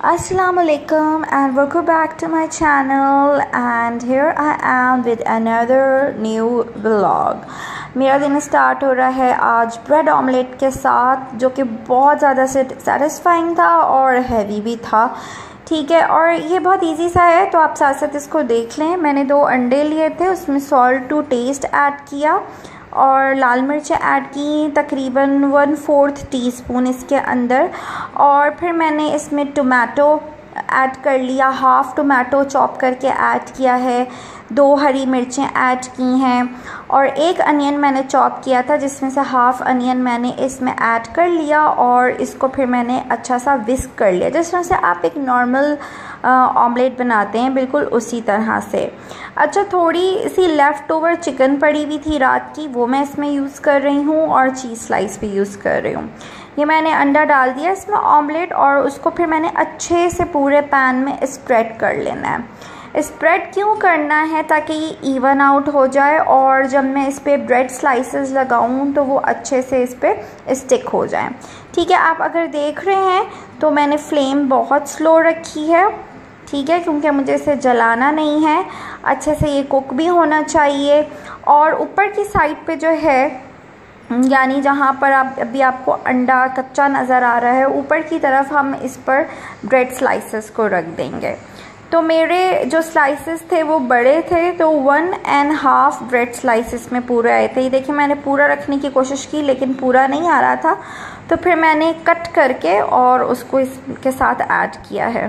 Assalamualaikum and welcome back to my channel and here I am with another new vlog। मेरा दिन start हो रहा है आज ब्रेड ऑमलेट के साथ, जो कि बहुत ज़्यादा सेटिस्फाइंग था और हैवी भी था। ठीक है, और ये बहुत इजी सा है तो आप साथ साथ इसको देख लें। मैंने 2 अंडे लिए थे, उसमें सॉल्ट टू टेस्ट ऐड किया और लाल मिर्च ऐड की तकरीबन 1/4 टीस्पून इसके अंदर। और फिर मैंने इसमें टोमेटो ऐड कर लिया, हाफ़ टोमेटो चॉप करके ऐड किया है, 2 हरी मिर्चें ऐड की हैं और 1 अनियन मैंने चॉप किया था जिसमें से हाफ़ अनियन मैंने इसमें ऐड कर लिया और इसको फिर मैंने अच्छा सा विस्क कर लिया, जिस तरह से आप एक नॉर्मल ऑमलेट बनाते हैं बिल्कुल उसी तरह से। अच्छा, थोड़ी सी लेफ़्ट ओवर चिकन पड़ी हुई थी रात की, वो मैं इसमें यूज़ कर रही हूँ और चीज़ स्लाइस भी यूज़ कर रही हूँ। ये मैंने अंडा डाल दिया इसमें ऑमलेट और उसको फिर मैंने अच्छे से पूरे पैन में स्प्रेड कर लेना है। स्प्रेड क्यों करना है? ताकि ये इवन आउट हो जाए और जब मैं इस पर ब्रेड स्लाइसेस लगाऊं तो वो अच्छे से इस पर स्टिक हो जाए। ठीक है, आप अगर देख रहे हैं तो मैंने फ्लेम बहुत स्लो रखी है, ठीक है, क्योंकि मुझे इसे जलाना नहीं है, अच्छे से ये कुक भी होना चाहिए। और ऊपर की साइड पे जो है, यानी जहाँ पर आप अभी आपको अंडा कच्चा नज़र आ रहा है, ऊपर की तरफ हम इस पर ब्रेड स्लाइसेस को रख देंगे। तो मेरे जो स्लाइसेस थे वो बड़े थे, तो 1.5 ब्रेड स्लाइसेस में पूरे आए थे। ये देखिए, मैंने पूरा रखने की कोशिश की लेकिन पूरा नहीं आ रहा था, तो फिर मैंने कट करके और उसको इसके साथ ऐड किया है।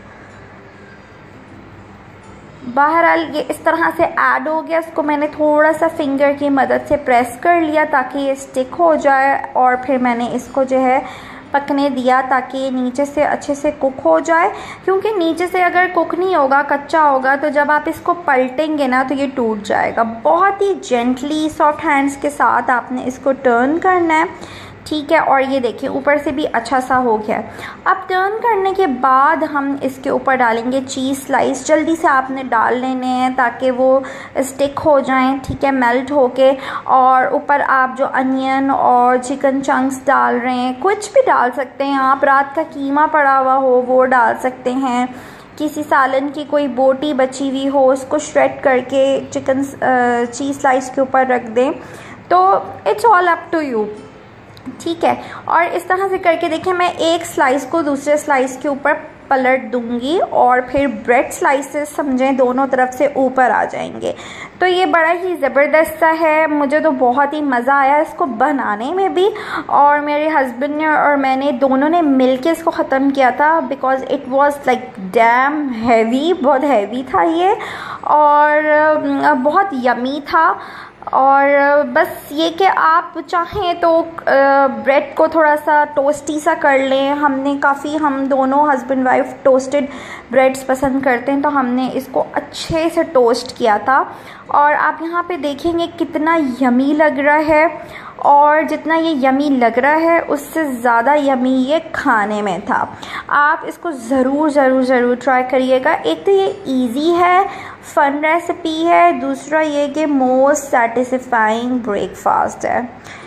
बहरहाल ये इस तरह से ऐड हो गया, इसको मैंने थोड़ा सा फिंगर की मदद से प्रेस कर लिया ताकि ये स्टिक हो जाए और फिर मैंने इसको जो है पकने दिया ताकि ये नीचे से अच्छे से कुक हो जाए। क्योंकि नीचे से अगर कुक नहीं होगा, कच्चा होगा, तो जब आप इसको पलटेंगे ना तो ये टूट जाएगा। बहुत ही जेंटली सॉफ्ट हैंड्स के साथ आपने इसको टर्न करना है, ठीक है। और ये देखिए ऊपर से भी अच्छा सा हो गया। अब टर्न करने के बाद हम इसके ऊपर डालेंगे चीज़ स्लाइस। जल्दी से आपने डाल लेने हैं ताकि वो स्टिक हो जाएं, ठीक है, मेल्ट होके। और ऊपर आप जो अनियन और चिकन चंक्स डाल रहे हैं, कुछ भी डाल सकते हैं आप, रात का कीमा पड़ा हुआ हो वो डाल सकते हैं, किसी सालन की कोई बोटी बची हुई हो उसको श्रेड करके चिकन चीज़ स्लाइस के ऊपर रख दें, तो it's all up to you, ठीक है। और इस तरह से करके देखिए, मैं एक स्लाइस को दूसरे स्लाइस के ऊपर पलट दूंगी और फिर ब्रेड स्लाइसेस समझें दोनों तरफ से ऊपर आ जाएंगे। तो ये बड़ा ही ज़बरदस्त सा है, मुझे तो बहुत ही मज़ा आया इसको बनाने में भी, और मेरे हस्बैंड ने और मैंने दोनों ने मिलके इसको ख़त्म किया था because it was like damn heavy, बहुत हैवी था ये और बहुत यमी था। और बस ये कि आप चाहें तो ब्रेड को थोड़ा सा टोस्टी सा कर लें। हम दोनों हस्बैंड वाइफ टोस्टेड ब्रेड्स पसंद करते हैं, तो हमने इसको अच्छे से टोस्ट किया था। और आप यहाँ पे देखेंगे कितना यमी लग रहा है, और जितना ये यमी लग रहा है उससे ज़्यादा यमी ये खाने में था। आप इसको ज़रूर ट्राई करिएगा। एक तो ये इजी है, फन रेसिपी है, दूसरा ये कि मोस्ट सेटिस्फाइंग ब्रेकफास्ट है,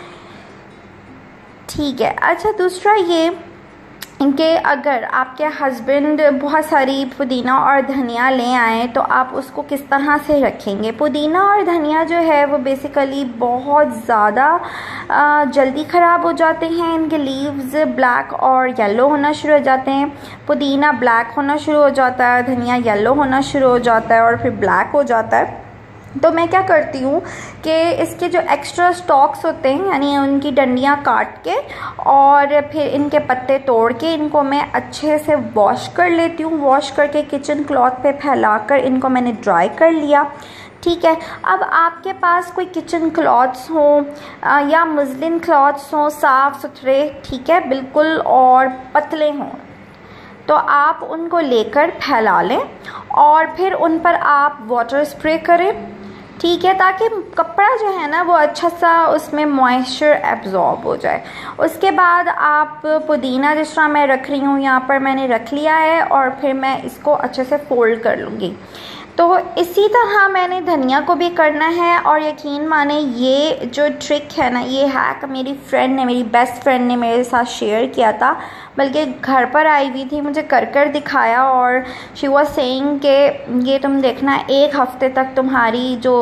ठीक है। अच्छा, दूसरा ये कि अगर आपके हस्बैंड बहुत सारी पुदीना और धनिया ले आएँ तो आप उसको किस तरह से रखेंगे। पुदीना और धनिया जो है वो बेसिकली बहुत ज़्यादा जल्दी ख़राब हो जाते हैं, इनके लीव्स ब्लैक और येलो होना शुरू हो जाते हैं। पुदीना ब्लैक होना शुरू हो जाता है, धनिया येलो होना शुरू हो जाता है और फिर ब्लैक हो जाता है। तो मैं क्या करती हूँ कि इसके जो एक्स्ट्रा स्टॉक्स होते हैं, यानी उनकी डंडियाँ काट के और फिर इनके पत्ते तोड़ के इनको मैं अच्छे से वॉश कर लेती हूँ। वॉश करके किचन क्लॉथ पे फैलाकर इनको मैंने ड्राई कर लिया, ठीक है। अब आपके पास कोई किचन क्लॉथ्स हों या मुस्लिन क्लॉथ्स हों साफ़ सुथरे, ठीक है, बिल्कुल, और पतले हों, तो आप उनको लेकर फैला लें और फिर उन पर आप वाटर स्प्रे करें, ठीक है, ताकि कपड़ा जो है ना वो अच्छा सा उसमें मॉइस्चर एब्जॉर्ब हो जाए। उसके बाद आप पुदीना जिस तरह मैं रख रही हूँ यहाँ पर मैंने रख लिया है और फिर मैं इसको अच्छे से फोल्ड कर लूँगी। तो तो इसी तरह मैंने धनिया को भी करना है। और यकीन माने ये जो ट्रिक है ना, ये हैक मेरी फ्रेंड ने, मेरी बेस्ट फ्रेंड ने मेरे साथ शेयर किया था, बल्कि घर पर आई हुई थी, मुझे कर दिखाया और शी वाज सेइंग कि ये तुम देखना 1 हफ्ते तक तुम्हारी जो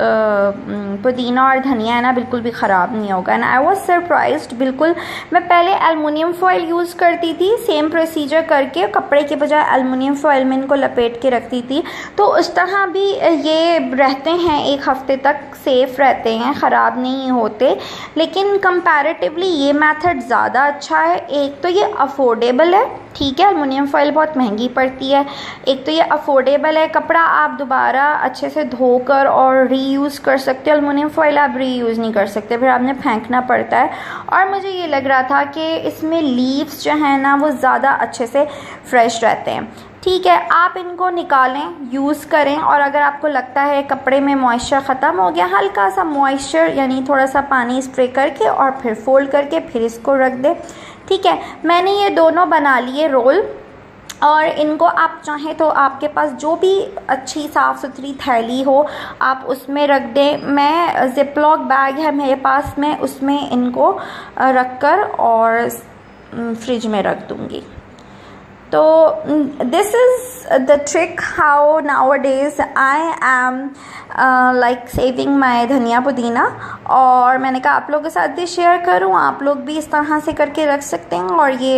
पुदीना और धनिया है ना बिल्कुल भी ख़राब नहीं होगा। And I was surprised. बिल्कुल मैं पहले एलुमिनियम फॉइल यूज़ करती थी, सेम प्रोसीजर करके कपड़े के बजाय एलुमिनियम फॉइल में इनको लपेट के रखती थी, तो उस तरह भी ये रहते हैं 1 हफ्ते तक, सेफ़ रहते हैं, ख़राब नहीं होते। लेकिन कंपैरेटिवली ये मेथड ज़्यादा अच्छा है। एक तो ये अफोर्डेबल है, ठीक है, एलुमिनियम फॉइल बहुत महंगी पड़ती है। एक तो ये अफोर्डेबल है, कपड़ा आप दोबारा अच्छे से धोकर और रीयूज़ कर सकते हो। एलुमिनियम फॉइल आप रीयूज़ नहीं कर सकते, फिर आपने फेंकना पड़ता है। और मुझे ये लग रहा था कि इसमें लीव्स जो हैं ना वो ज़्यादा अच्छे से फ्रेश रहते हैं। ठीक है, आप इनको निकालें, यूज़ करें, और अगर आपको लगता है कपड़े में मॉइस्चर ख़त्म हो गया, हल्का सा मॉइस्चर यानी थोड़ा सा पानी स्प्रे करके और फिर फोल्ड करके फिर इसको रख दें। ठीक है, मैंने ये दोनों बना लिए रोल, और इनको आप चाहें तो आपके पास जो भी अच्छी साफ़ सुथरी थैली हो आप उसमें रख दें। मैं जिपलॉक बैग है मेरे पास, मैं उसमें इनको रख कर और फ्रिज में रख दूँगी। तो this is the trick how nowadays I am like saving my dhaniya pudina. और मैंने कहा आप लोगों के साथ भी शेयर करूं, आप लोग भी इस तरह से करके रख सकते हैं और ये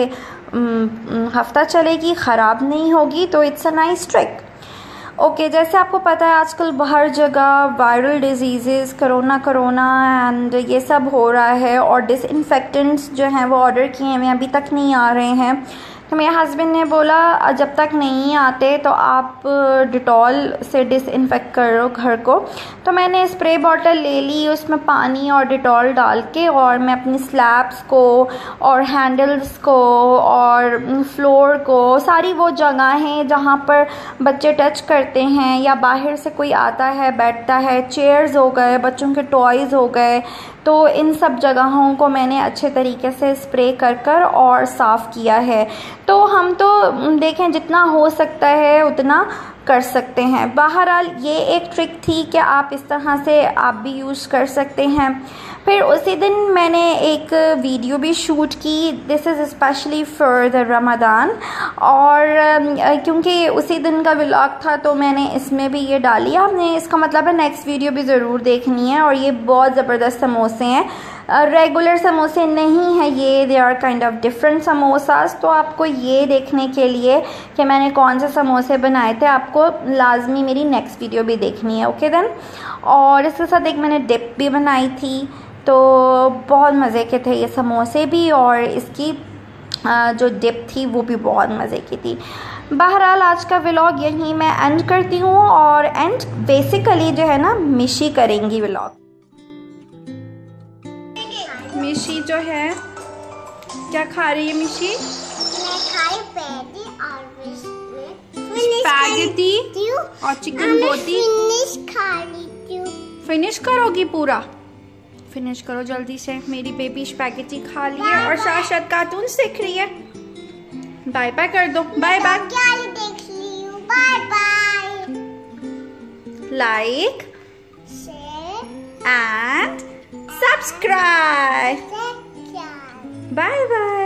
हफ्ता चलेगी, ख़राब नहीं होगी। तो it's a nice trick. Okay, जैसे आपको पता है आजकल हर जगह वायरल डिजीज़, कोरोना एंड ये सब हो रहा है, और डिसइंफेक्टेंट्स जो हैं वो ऑर्डर किए हैं, अभी तक नहीं आ रहे हैं। तो मेरे हस्बैंड ने बोला जब तक नहीं आते तो आप डिटॉल से डिसइंफेक्ट करो घर को। तो मैंने स्प्रे बॉटल ले ली, उसमें पानी और डिटॉल डाल के, और मैं अपनी स्लैब्स को और हैंडल्स को और फ्लोर को, सारी वो जगहें जहाँ पर बच्चे टच करते हैं या बाहर से कोई आता है बैठता है, चेयर्स हो गए, बच्चों के टॉयज़ हो गए, तो इन सब जगहों को मैंने अच्छे तरीके से स्प्रे कर और साफ़ किया है। तो हम तो देखें जितना हो सकता है उतना कर सकते हैं। बहरहाल ये एक ट्रिक थी कि आप इस तरह से आप भी यूज़ कर सकते हैं। फिर उसी दिन मैंने एक वीडियो भी शूट की, this is specially for the Ramzan, और क्योंकि उसी दिन का व्लॉग था तो मैंने इसमें भी ये डाली। आपने इसका मतलब है नेक्स्ट वीडियो भी ज़रूर देखनी है। और ये बहुत ज़बरदस्त समोसे हैं, रेगुलर समोसे नहीं है ये, they are kind of different samosas. तो आपको ये देखने के लिए कि मैंने कौन से समोसे बनाए थे, आपको लाजमी मेरी नेक्स्ट वीडियो भी देखनी है। Okay then. और इसके साथ एक मैंने डिप भी बनाई थी, तो बहुत मज़े के थे ये समोसे भी, और इसकी जो डिप थी वो भी बहुत मज़े की थी। बहरहाल आज का व्लॉग यहीं मैं एंड करती हूँ, और एंड बेसिकली जो है ना मिशी करेंगी व्लॉग। मिशी जो है क्या खा रही है मिशी? मैं खाई स्पैगेटी और चिकन बोटी। फिनिश करोगी पूरा? फिनिश करो जल्दी से। मेरी बेबी स्पैगेटी खा ली है और साथ साथ कार्टून देख रही है। बाय बाय कर दो, bye bye. Bye bye. Like, share and subscribe. Bye bye.